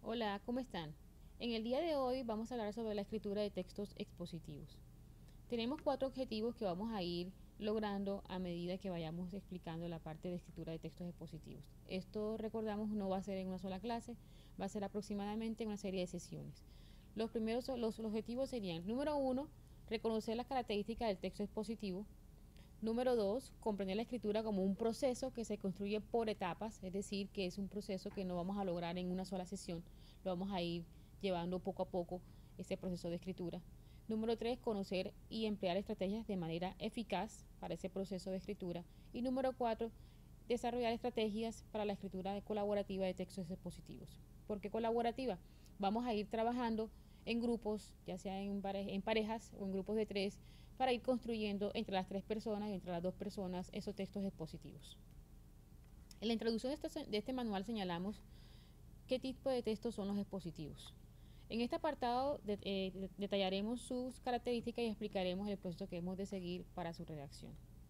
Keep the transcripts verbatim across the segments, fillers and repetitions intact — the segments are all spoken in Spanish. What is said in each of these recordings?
Hola, ¿cómo están? En el día de hoy vamos a hablar sobre la escritura de textos expositivos. Tenemos cuatro objetivos que vamos a ir logrando a medida que vayamos explicando la parte de escritura de textos expositivos. Esto, recordamos, no va a ser en una sola clase, va a ser aproximadamente en una serie de sesiones. Los primeros los, los objetivos serían, número uno, reconocer las características del texto expositivo. Número dos, comprender la escritura como un proceso que se construye por etapas, es decir, que es un proceso que no vamos a lograr en una sola sesión, lo vamos a ir llevando poco a poco este proceso de escritura. Número tres, conocer y emplear estrategias de manera eficaz para ese proceso de escritura. Y número cuatro, desarrollar estrategias para la escritura colaborativa de textos expositivos. ¿Por qué colaborativa? Vamos a ir trabajando en grupos, ya sea en, pare en parejas o en grupos de tres, para ir construyendo entre las tres personas y entre las dos personas esos textos expositivos. En la introducción de este, de este manual señalamos qué tipo de textos son los expositivos. En este apartado de, eh, detallaremos sus características y explicaremos el proceso que hemos de seguir para su redacción.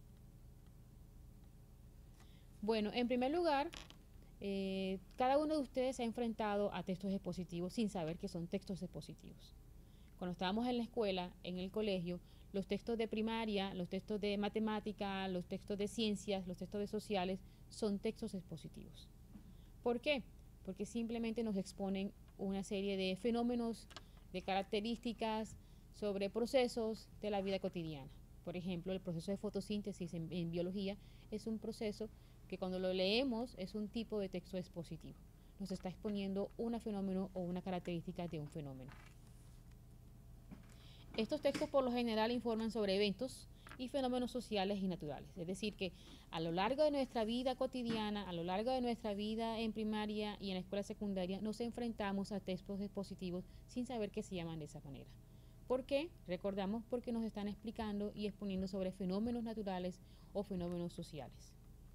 Bueno, en primer lugar, eh, cada uno de ustedes se ha enfrentado a textos expositivos sin saber que son textos expositivos. Cuando estábamos en la escuela, en el colegio, los textos de primaria, los textos de matemática, los textos de ciencias, los textos de sociales, son textos expositivos. ¿Por qué? Porque simplemente nos exponen una serie de fenómenos, de características sobre procesos de la vida cotidiana. Por ejemplo, el proceso de fotosíntesis en, en biología es un proceso que cuando lo leemos es un tipo de texto expositivo. Nos está exponiendo un fenómeno o una característica de un fenómeno. Estos textos por lo general informan sobre eventos y fenómenos sociales y naturales. Es decir, que a lo largo de nuestra vida cotidiana, a lo largo de nuestra vida en primaria y en la escuela secundaria, nos enfrentamos a textos expositivos sin saber que se llaman de esa manera. ¿Por qué? Recordamos porque nos están explicando y exponiendo sobre fenómenos naturales o fenómenos sociales.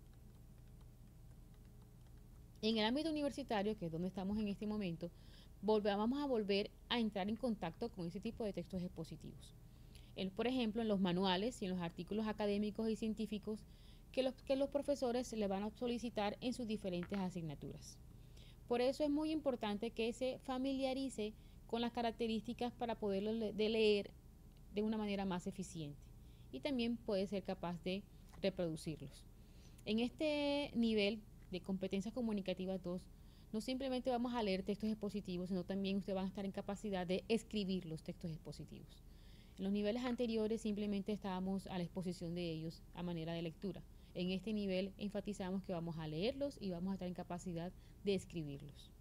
En el ámbito universitario, que es donde estamos en este momento, vamos a volver a entrar en contacto con ese tipo de textos expositivos. El, por ejemplo, en los manuales y en los artículos académicos y científicos que los, que los profesores le van a solicitar en sus diferentes asignaturas. Por eso es muy importante que se familiarice con las características para poderlo de leer de una manera más eficiente y también puede ser capaz de reproducirlos. En este nivel de competencias comunicativas dos, no simplemente vamos a leer textos expositivos, sino también usted va a estar en capacidad de escribir los textos expositivos. En los niveles anteriores simplemente estábamos a la exposición de ellos a manera de lectura. En este nivel enfatizamos que vamos a leerlos y vamos a estar en capacidad de escribirlos.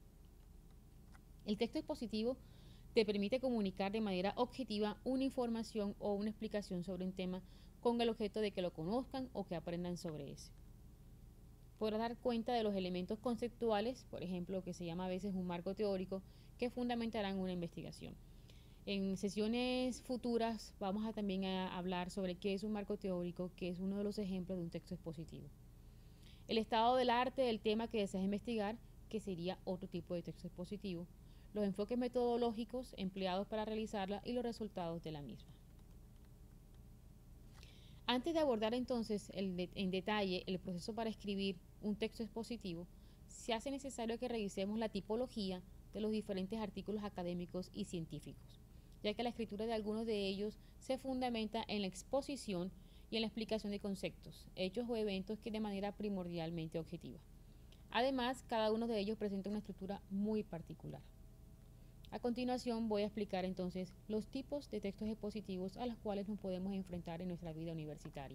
El texto expositivo te permite comunicar de manera objetiva una información o una explicación sobre un tema con el objeto de que lo conozcan o que aprendan sobre ese. Podrás dar cuenta de los elementos conceptuales, por ejemplo, lo que se llama a veces un marco teórico, que fundamentarán una investigación. En sesiones futuras vamos a también a hablar sobre qué es un marco teórico, que es uno de los ejemplos de un texto expositivo. El estado del arte del tema que deseas investigar, que sería otro tipo de texto expositivo. Los enfoques metodológicos empleados para realizarla y los resultados de la misma. Antes de abordar entonces el de, en detalle el proceso para escribir un texto expositivo, se hace necesario que revisemos la tipología de los diferentes artículos académicos y científicos, ya que la escritura de algunos de ellos se fundamenta en la exposición y en la explicación de conceptos, hechos o eventos que de manera primordialmente objetiva. Además, cada uno de ellos presenta una estructura muy particular. A continuación voy a explicar entonces los tipos de textos expositivos a los cuales nos podemos enfrentar en nuestra vida universitaria.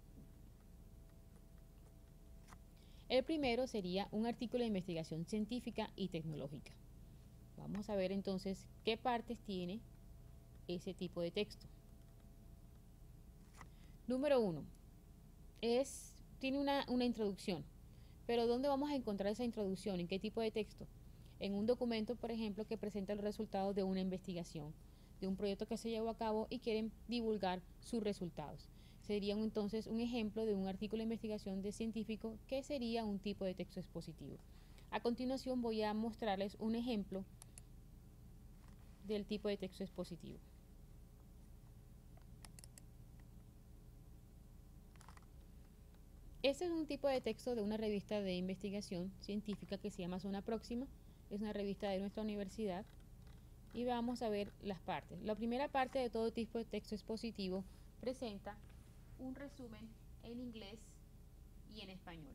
El primero sería un artículo de investigación científica y tecnológica. Vamos a ver entonces qué partes tiene ese tipo de texto. Número uno, es, tiene una, una introducción, pero ¿dónde vamos a encontrar esa introducción? ¿En qué tipo de texto? En un documento, por ejemplo, que presenta los resultados de una investigación, de un proyecto que se llevó a cabo y quieren divulgar sus resultados. Sería entonces un ejemplo de un artículo de investigación de científico que sería un tipo de texto expositivo. A continuación voy a mostrarles un ejemplo del tipo de texto expositivo. Este es un tipo de texto de una revista de investigación científica que se llama Zona Próxima, es una revista de nuestra universidad y vamos a ver las partes. La primera parte de todo tipo de texto expositivo presenta un resumen en inglés y en español.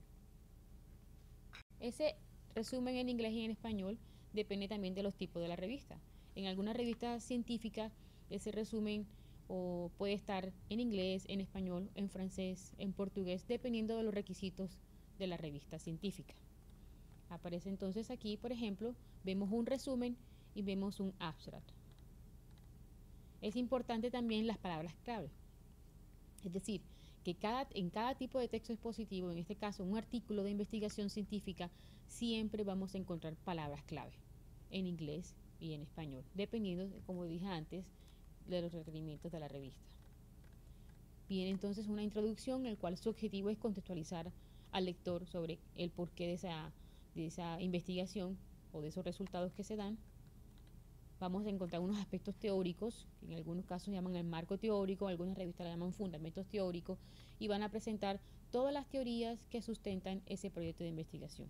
Ese resumen en inglés y en español depende también de los tipos de la revista. En algunas revistas científicas ese resumen o puede estar en inglés, en español, en francés, en portugués, dependiendo de los requisitos de la revista científica. Aparece entonces aquí, por ejemplo, vemos un resumen y vemos un abstract. Es importante también las palabras clave. Es decir, que cada, en cada tipo de texto expositivo, en este caso un artículo de investigación científica, siempre vamos a encontrar palabras clave en inglés y en español, dependiendo, como dije antes, de los requerimientos de la revista. Viene entonces una introducción en la cual su objetivo es contextualizar al lector sobre el porqué de esa, de esa investigación o de esos resultados que se dan. Vamos a encontrar unos aspectos teóricos, que en algunos casos llaman el marco teórico, algunas revistas la llaman fundamentos teóricos, y van a presentar todas las teorías que sustentan ese proyecto de investigación.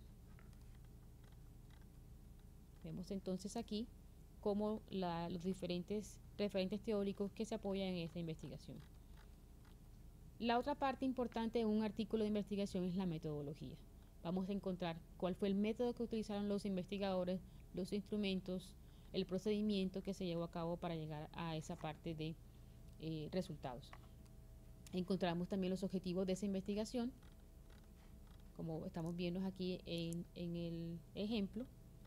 Vemos entonces aquí cómo la, los diferentes referentes teóricos que se apoyan en esta investigación. La otra parte importante de un artículo de investigación es la metodología. Vamos a encontrar cuál fue el método que utilizaron los investigadores, los instrumentos, el procedimiento que se llevó a cabo para llegar a esa parte de eh, resultados. Encontramos también los objetivos de esa investigación, como estamos viendo aquí en, en el ejemplo.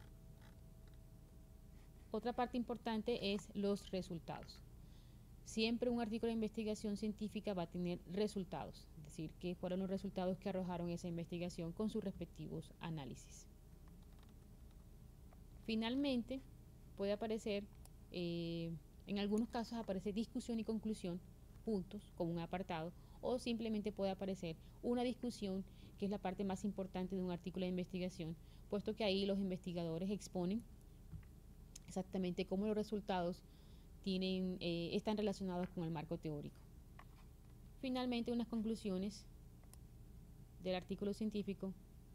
Otra parte importante es los resultados. Siempre un artículo de investigación científica va a tener resultados, es decir, que fueron los resultados que arrojaron esa investigación con sus respectivos análisis. Finalmente, puede aparecer, eh, en algunos casos aparece discusión y conclusión juntos como un apartado, o simplemente puede aparecer una discusión, que es la parte más importante de un artículo de investigación, puesto que ahí los investigadores exponen exactamente cómo los resultados tienen, eh, están relacionados con el marco teórico. Finalmente, unas conclusiones del artículo científico.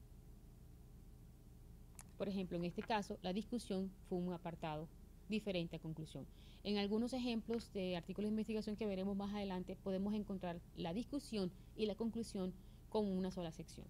Por ejemplo, en este caso, la discusión fue un apartado diferente a conclusión. En algunos ejemplos de artículos de investigación que veremos más adelante, podemos encontrar la discusión y la conclusión con una sola sección.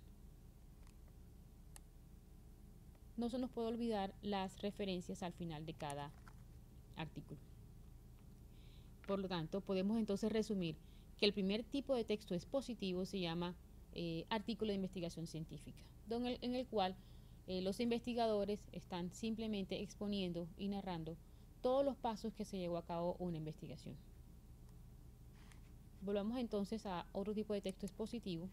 No se nos puede olvidar las referencias al final de cada artículo. Por lo tanto, podemos entonces resumir que el primer tipo de texto expositivo se llama eh, artículo de investigación científica, donde, en el cual eh, los investigadores están simplemente exponiendo y narrando todos los pasos que se llevó a cabo una investigación. Volvamos entonces a otro tipo de texto expositivo,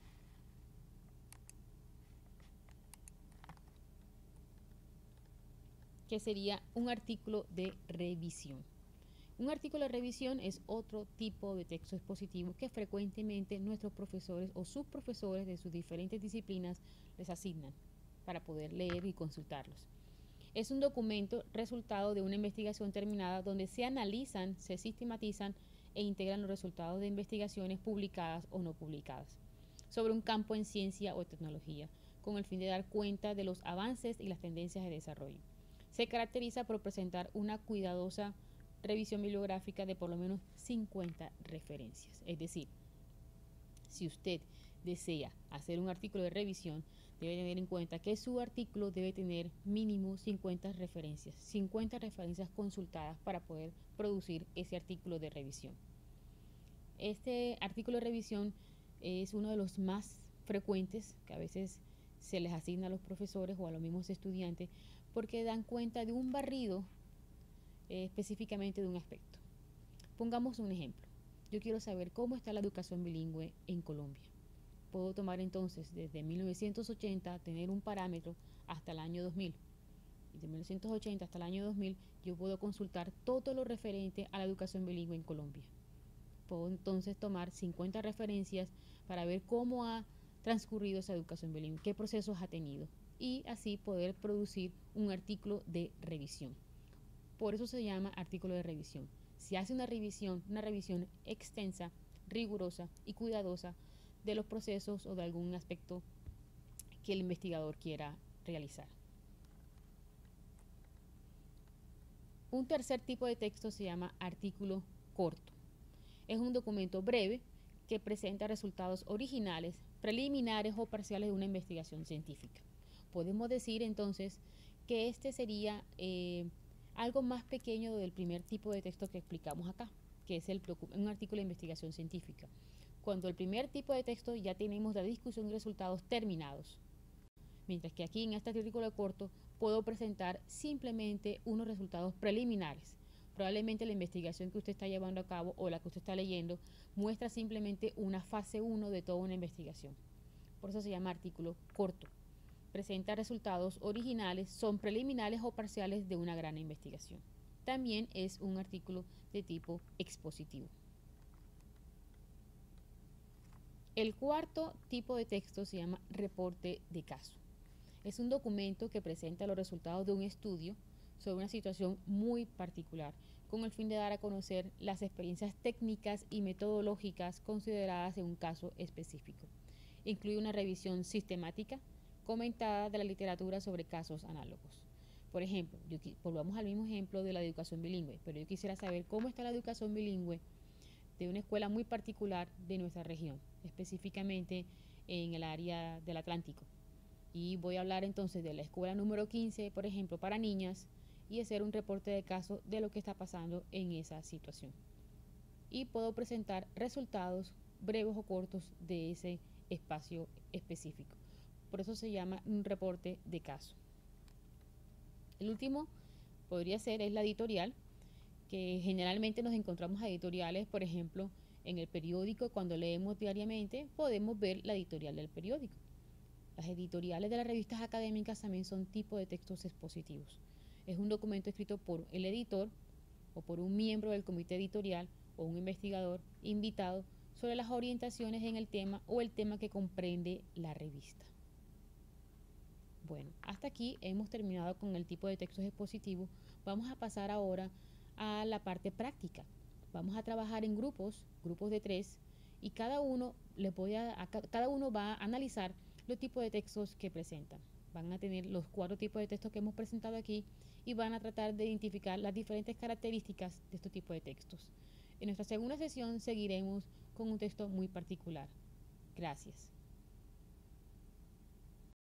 que sería un artículo de revisión. Un artículo de revisión es otro tipo de texto expositivo que frecuentemente nuestros profesores o subprofesores de sus diferentes disciplinas les asignan para poder leer y consultarlos. Es un documento resultado de una investigación terminada donde se analizan, se sistematizan e integran los resultados de investigaciones publicadas o no publicadas sobre un campo en ciencia o tecnología, con el fin de dar cuenta de los avances y las tendencias de desarrollo. Se caracteriza por presentar una cuidadosa revisión bibliográfica de por lo menos cincuenta referencias. Es decir, si usted desea hacer un artículo de revisión, debe tener en cuenta que su artículo debe tener mínimo cincuenta referencias, cincuenta referencias consultadas para poder producir ese artículo de revisión. Este artículo de revisión es uno de los más frecuentes que a veces se les asigna a los profesores o a los mismos estudiantes porque dan cuenta de un barrido eh, específicamente de un aspecto. Pongamos un ejemplo. Yo quiero saber cómo está la educación bilingüe en Colombia. Puedo tomar entonces desde mil novecientos ochenta, tener un parámetro hasta el año dos mil. Y de mil novecientos ochenta hasta el año dos mil yo puedo consultar todo lo referente a la educación bilingüe en Colombia. Puedo entonces tomar cincuenta referencias para ver cómo ha transcurrido esa educación bilingüe, qué procesos ha tenido, y así poder producir un artículo de revisión. Por eso se llama artículo de revisión. Se hace una revisión, una revisión extensa, rigurosa y cuidadosa de los procesos o de algún aspecto que el investigador quiera realizar. Un tercer tipo de texto se llama artículo corto. Es un documento breve que presenta resultados originales, preliminares o parciales de una investigación científica. Podemos decir entonces que este sería eh, algo más pequeño del primer tipo de texto que explicamos acá, que es el, un artículo de investigación científica. Cuando el primer tipo de texto ya tenemos la discusión y resultados terminados. Mientras que aquí en este artículo corto puedo presentar simplemente unos resultados preliminares. Probablemente la investigación que usted está llevando a cabo o la que usted está leyendo muestra simplemente una fase uno de toda una investigación. Por eso se llama artículo corto. Presenta resultados originales, son preliminares o parciales de una gran investigación. También es un artículo de tipo expositivo. El cuarto tipo de texto se llama reporte de caso. Es un documento que presenta los resultados de un estudio sobre una situación muy particular, con el fin de dar a conocer las experiencias técnicas y metodológicas consideradas en un caso específico. Incluye una revisión sistemática, comentada de la literatura sobre casos análogos. Por ejemplo, yo, volvamos al mismo ejemplo de la educación bilingüe, pero yo quisiera saber cómo está la educación bilingüe de una escuela muy particular de nuestra región, específicamente en el área del Atlántico. Y voy a hablar entonces de la escuela número quince, por ejemplo, para niñas, y hacer un reporte de caso de lo que está pasando en esa situación. Y puedo presentar resultados breves o cortos de ese espacio específico. Por eso se llama un reporte de caso. El último podría ser es la editorial, que generalmente nos encontramos a editoriales, por ejemplo, en el periódico. Cuando leemos diariamente podemos ver la editorial del periódico. Las editoriales de las revistas académicas también son tipo de textos expositivos. Es un documento escrito por el editor o por un miembro del comité editorial o un investigador invitado sobre las orientaciones en el tema o el tema que comprende la revista. Bueno, hasta aquí hemos terminado con el tipo de textos expositivos. Vamos a pasar ahora a la parte práctica. Vamos a trabajar en grupos, grupos de tres, y cada uno, les voy a, a, cada uno va a analizar los tipos de textos que presentan. Van a tener los cuatro tipos de textos que hemos presentado aquí y van a tratar de identificar las diferentes características de estos tipos de textos. En nuestra segunda sesión seguiremos con un texto muy particular. Gracias.